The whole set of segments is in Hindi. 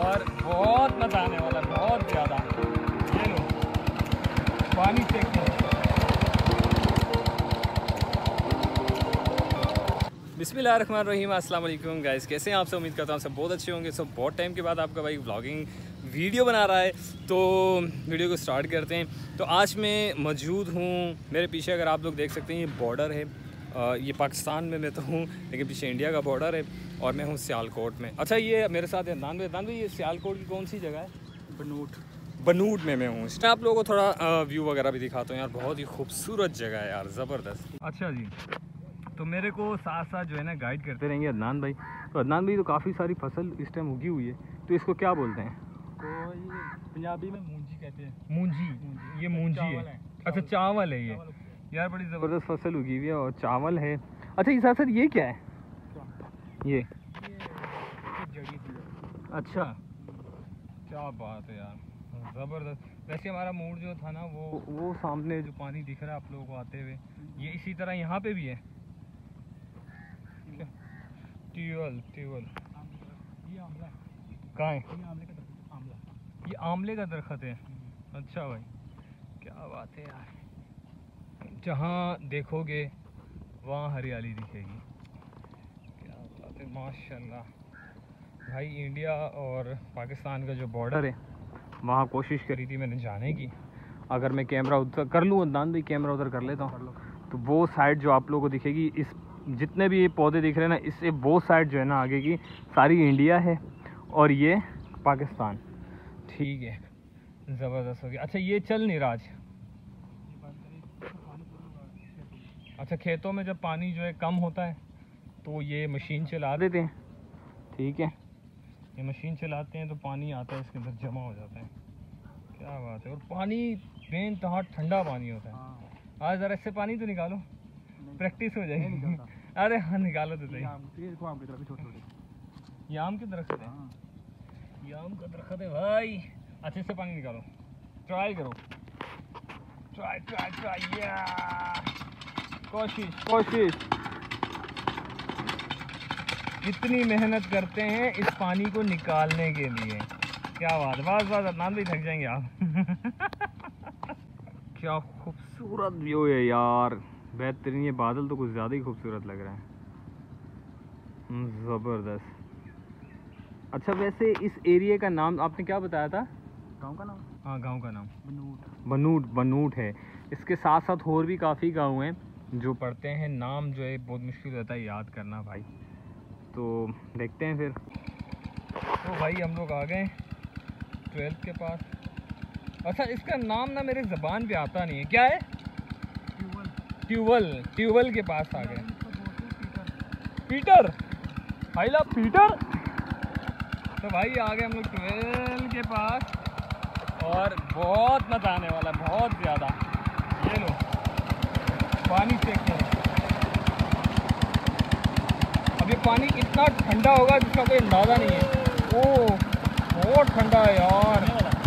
और बहुत मज़ा आने वाला है, बहुत ज़्यादा। ये लो पानी चेक करो। बिस्मिल्लाहिर्रहमानिर्रहीम, अस्सलाम वालेकुम गाइस, कैसे हैं आप सब? उम्मीद करता हूँ सब बहुत अच्छे होंगे। सब बहुत टाइम के बाद आपका भाई व्लॉगिंग वीडियो बना रहा है, तो वीडियो को स्टार्ट करते हैं। तो आज मैं मौजूद हूँ, मेरे पीछे अगर आप लोग देख सकते हैं ये बॉर्डर है। ये पाकिस्तान में मैं तो हूँ, लेकिन पीछे इंडिया का बॉर्डर है और मैं हूँ सियालकोट में। अच्छा, ये मेरे साथ है अदनान भाई। ये सियालकोट की कौन सी जगह है? बनूट में मैं हूँ। मैं आप लोगों को थोड़ा व्यू वगैरह भी दिखाता हूँ यार, बहुत ही खूबसूरत जगह है यार, ज़बरदस्त। अच्छा जी, तो मेरे को साथ साथ जो है ना गाइड करते रहेंगे अदनान भाई। तो अदनान भाई, तो काफ़ी सारी फसल इस टाइम उगी हुई है, तो इसको क्या बोलते हैं? पंजाबी में मूंजी कहते हैं। मूंजी, ये मूंजी है। अच्छा, चावल है ये। यार बड़ी ज़बरदस्त फसल उगी हुई है और चावल है। अच्छा, इस साथ ये क्या है? ये जड़ी थी। अच्छा, क्या बात है यार, ज़बरदस्त। वैसे हमारा मूड जो था ना, वो सामने जो पानी दिख रहा है आप लोगों को आते हुए, ये इसी तरह यहाँ पे भी है। ट्यूबवेल ये आमला कहाँ है? ये आमले का दरख्त, आमला। ये आमले का दरख्त है। अच्छा भाई, क्या बात है यार, जहाँ देखोगे वहाँ हरियाली दिखेगी। क्या बात है, माशाल्लाह भाई। इंडिया और पाकिस्तान का जो बॉर्डर है, वहाँ कोशिश करी थी मैंने जाने की। अगर मैं कैमरा उधर कर लूँ अदनान भाई, कैमरा उधर कर लेता हूँ, तो वो साइड जो आप लोगों को दिखेगी, इस जितने भी ये पौधे दिख रहे हैं ना, इससे वो साइड जो है ना आगे की सारी इंडिया है और ये पाकिस्तान। ठीक है, ज़बरदस्त हो गया। अच्छा, ये चल नहीं रहा आज। अच्छा, खेतों में जब पानी जो है कम होता है तो ये मशीन चला देते हैं। ठीक है, ये मशीन चलाते हैं तो पानी आता है, इसके अंदर जमा हो जाता है। क्या बात है। और पानी बेइंतहा ठंडा पानी होता है। आज ज़रा इससे पानी तो निकालो, प्रैक्टिस हो जाएगी। अरे हाँ, निकालो तो सही। ये आम की दरख्त है। ये आम का दरख्त है भाई। अच्छे से पानी निकालो, ट्राई करो, ट्राई या कोशिश। इतनी मेहनत करते हैं इस पानी को निकालने के लिए। क्या बात, बस अदनान भी थक जाएंगे आप। क्या खूबसूरत व्यू है यार, बेहतरीन। ये बादल तो कुछ ज़्यादा ही खूबसूरत लग रहा है, ज़बरदस्त। अच्छा, वैसे इस एरिया का नाम आपने क्या बताया था? गांव का नाम? हाँ, गांव का नाम बनूट है। इसके साथ साथ और भी काफ़ी गांव हैं जो पढ़ते हैं, नाम जो है बहुत मुश्किल रहता है याद करना भाई। तो देखते हैं फिर। तो भाई हम लोग आ गए 12th के पास। अच्छा, इसका नाम ना मेरे ज़बान पे आता नहीं है, क्या है? ट्यूबवेल के पास आ गए। पीटर, भाई ला पीटर। तो भाई आ गए हम लोग 12 के पास और बहुत मज़ा आने वाला है, बहुत ज़्यादा। ये लो पानी चेक करो। अब ये पानी इतना ठंडा होगा जिसका कोई अंदाज़ा नहीं है। ओह, बहुत ठंडा है यार,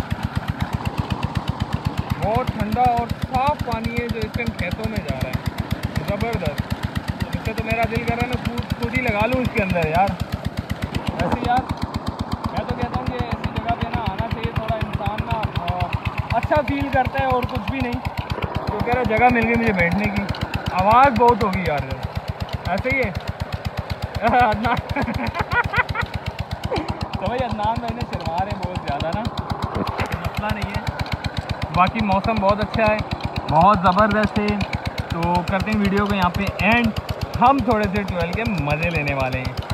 बहुत ठंडा और साफ पानी है जो इस टाइम खेतों में जा रहा है, ज़बरदस्त। इससे तो मेरा दिल कर रहा है मैं कूद ही लगा लूँ इसके अंदर यार। वैसे यार मैं तो कहता हूँ कि ऐसी जगह पे ना आना चाहिए, थोड़ा इंसान ना अच्छा फील करता है और कुछ भी नहीं। तो कह रहा जगह मिल गई मुझे बैठने की। आवाज़ बहुत होगी यार, ऐसे ही है। अदनान तो भाई अदनान भाई ने शर्मा रहे बहुत ज़्यादा ना, मसला नहीं है। बाकी मौसम बहुत अच्छा है, बहुत ज़बरदस्त है। तो करते हैं वीडियो को यहाँ पे एंड। हम थोड़े से 12 के मज़े लेने वाले हैं।